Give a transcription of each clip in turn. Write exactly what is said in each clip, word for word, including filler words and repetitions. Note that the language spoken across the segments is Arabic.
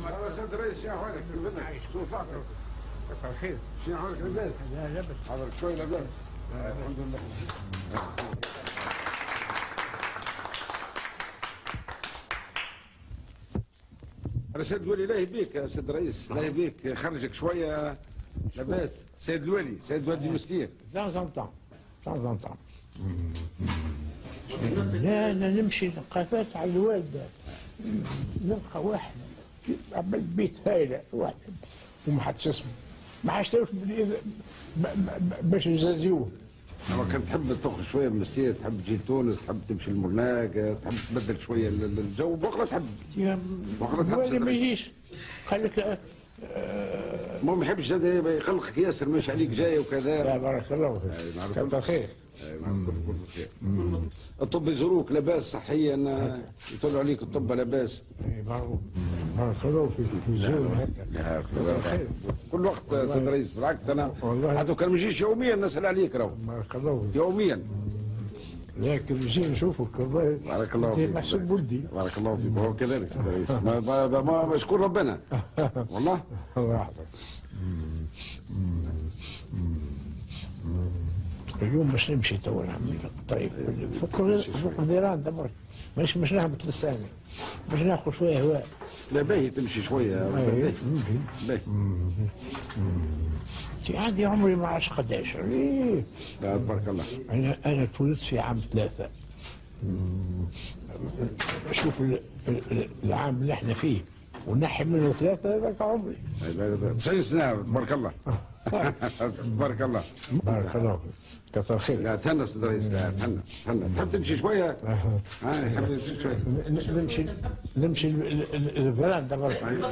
انا سيد الرئيس شنو احوالك؟ شو صحتك؟ كثر خير. شنو احوالك لاباس؟ لا لاباس. حضرتك شوي لاباس؟ الحمد لله. انا سيد الولي لا يبيك يا سيد الرئيس، لا يبيك خرجك شويه لاباس. سيد الولي، سيد الولي المسلية. دان زون طون، دان زون طون. لا انا نمشي نقافات على الوالده، نلقى واحد عمل بيت هايله واحد وما حدش اسمه، ما حدش تعرف باش يزازيوه. لما كنت تحب تخرج شويه من السير، تحب تجي لتونس، تحب تمشي لمرناق، تحب تبدل شويه الجو، بكره تحب بكره تحب ما يجيش قال لك آه ما يحبش زاد يقلقك ياسر، ماشي عليك جاي وكذا. لا بارك الله فيك، كثر خير. كل خير. الطب يزوروك لاباس صحيا، يطلعوا عليك الطب لاباس. بارك الله فيك في الزول هكا. خير كل وقت سيد الرئيس، بالعكس انا حتى كان ما يجيش يوميا نسال عليك راهو. بارك الله فيك. يوميا. لكن نجي نشوفك والله. بارك الله فيك. محسوب ولدي. بارك الله فيك، وهو كذلك سيد الرئيس. ما مشكور ربنا. والله. الله يحفظك. اليوم باش نمشي تو نعمل طيب فوق فوق الفيران دبرك، مش مش نهبط لساني باش ناخذ شويه هواء. لا باهي تمشي شويه. باهي باهي. عندي عمري ما عادش قداش. إيه. لا تبارك الله. انا انا تولدت في عام ثلاثه. شوف العام اللي احنا فيه ونحي منه ثلاثه هذاك عمري. تسعين سنه تبارك الله. تبارك الله. بارك الله فيك. كثر خير. لا تهنى استاذ رئيس، لا تهنى تهنى. تحب تمشي شويه؟ ها تحب تمشي شويه. نمشي نمشي الفيران دابا.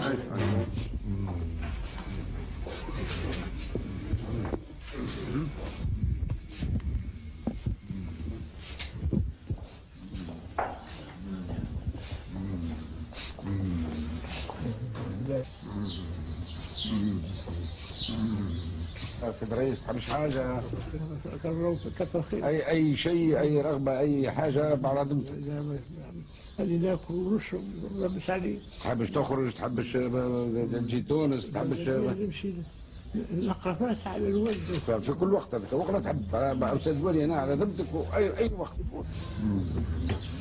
سيد الرئيس تحبش حاجه؟ كثر خير. اي اي شيء، اي رغبه، اي حاجه بعد عدمتك. اللي ناكل ونشرب ونلبس عليه. تحبش تخرج، تحبش تجي تونس، تحبش نمشي نقافات على الولد في كل وقت. هذاك وقت تحب استاذ ولي انا على ذمتك، واي اي وقت.